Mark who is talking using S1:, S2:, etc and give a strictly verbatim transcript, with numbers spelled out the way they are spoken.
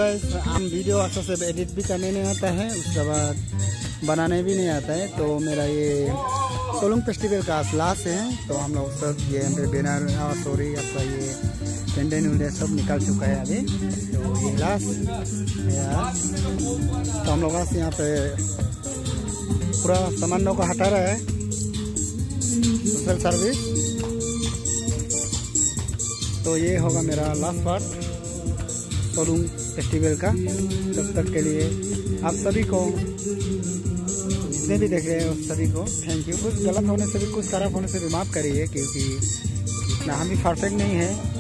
S1: Guys, हम video अच्छे से एडिट भी करने नहीं आता है, उसके बाद बनाने भी नहीं आता है। तो मेरा ये सोलुंग फेस्टिवल का लास्ट है, तो हम लोग सब ये बैनर और सॉरी आपका ये पेंडेंट उंडेंट सब निकाल चुका है अभी। तो ये लास्ट है, तो हम लोग यहाँ पे पूरा सामान को हटा रहा है सोशल सर्विस। तो ये होगा मेरा लास्ट पार्ट सोलुंग फेस्टिवल का। तब तक के लिए आप सभी को, जितने भी देख रहे हैं उस सभी को थैंक यू। कुछ गलत होने से भी, कुछ खराब होने से भी माफ़ करिए, क्योंकि इतना हम भी परफेक्ट नहीं है।